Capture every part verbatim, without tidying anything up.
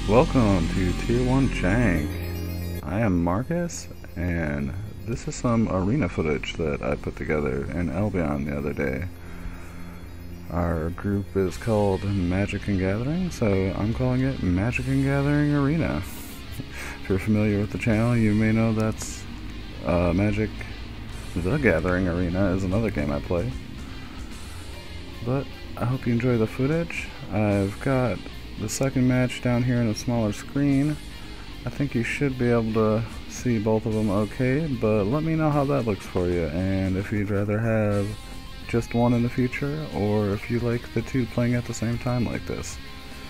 Welcome to Tier one Jank. I am Marcus, and this is some arena footage that I put together in Albion the other day. Our group is called Magic and Gathering, so I'm calling it Magic and Gathering Arena. If you're familiar with the channel, you may know that's uh, Magic the Gathering Arena is another game I play. But I hope you enjoy the footage. I've got the second match down here in a smaller screen. I think you should be able to see both of them okay, but let me know how that looks for you, and if you'd rather have just one in the future, or if you like the two playing at the same time like this.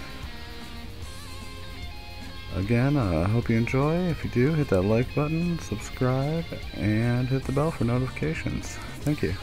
Again, I uh, hope you enjoy. If you do, hit that like button, subscribe, and hit the bell for notifications. Thank you.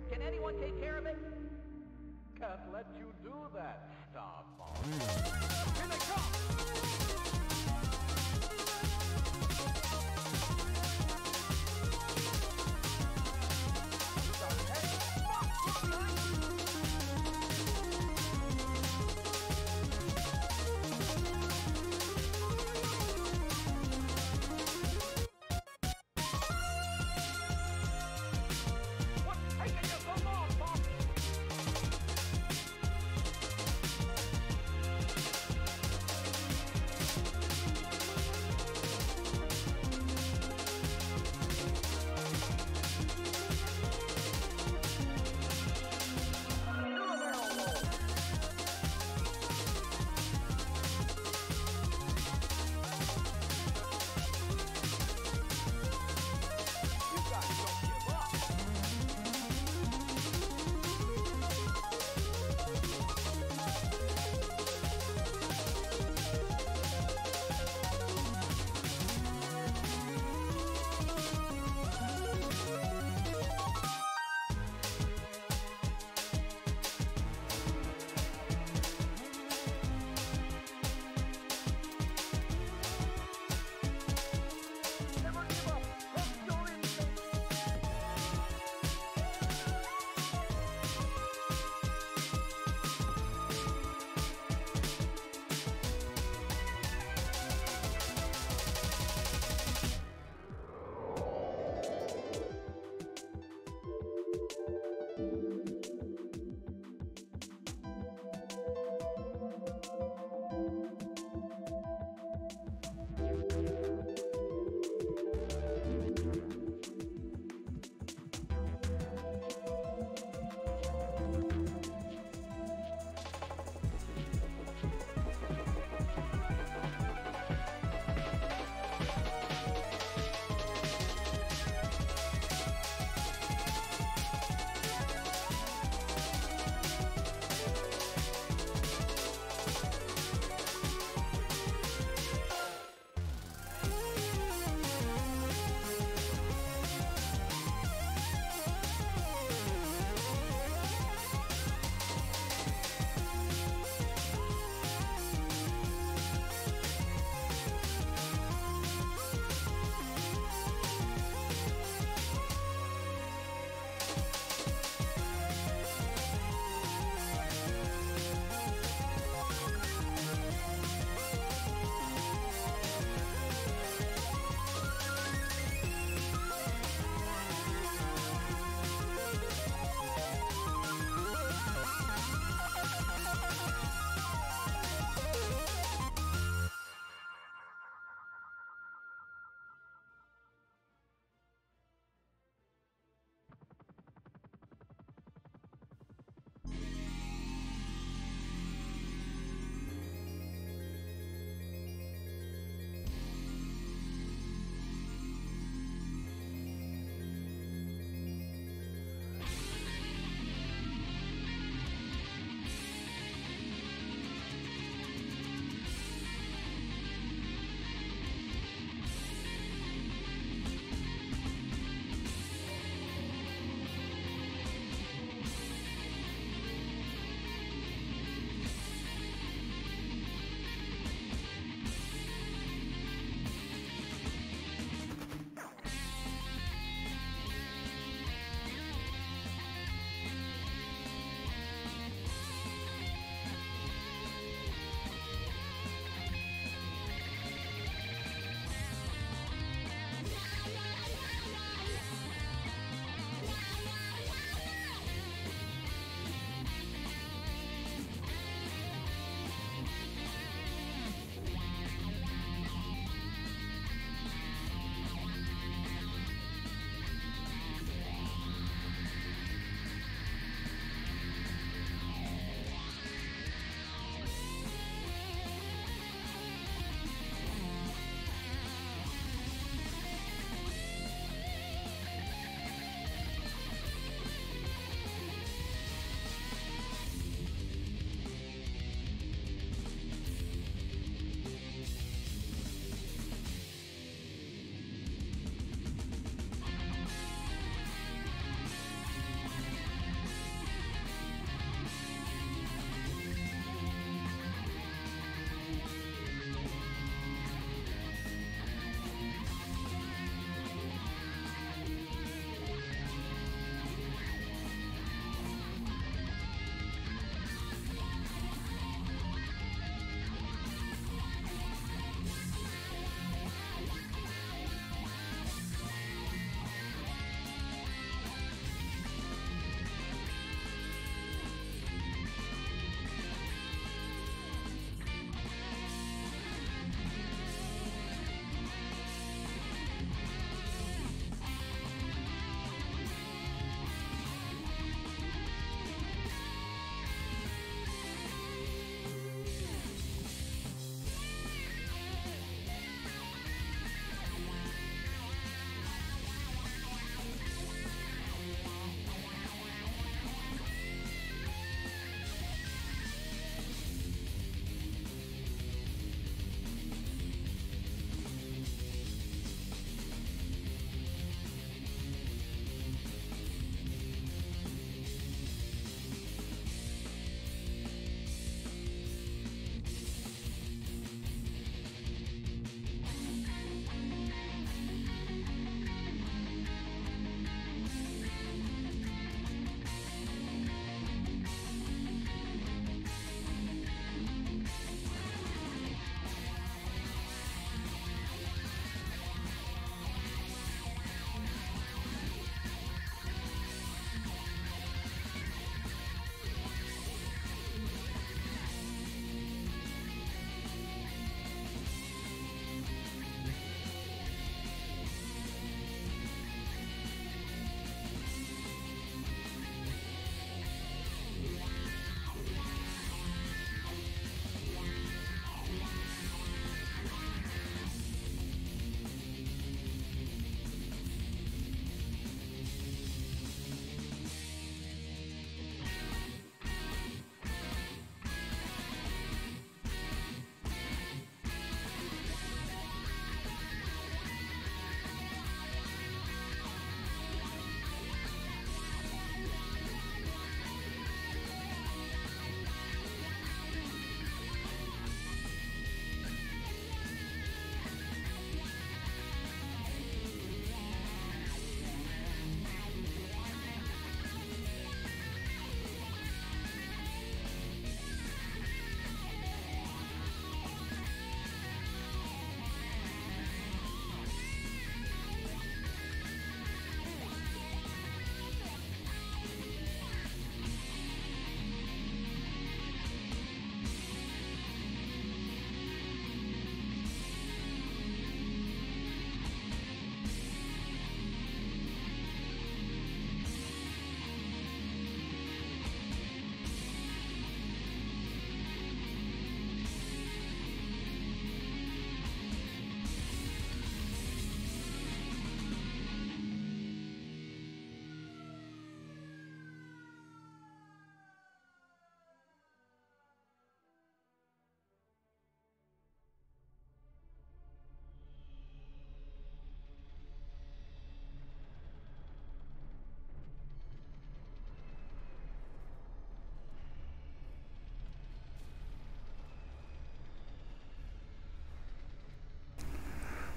Can anyone take care of it? Can't let you do that, Star Fox. Here they come!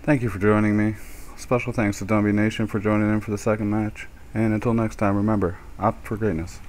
Thank you for joining me. Special thanks to Dumby Nation for joining in for the second match. And until next time, remember, opt for greatness.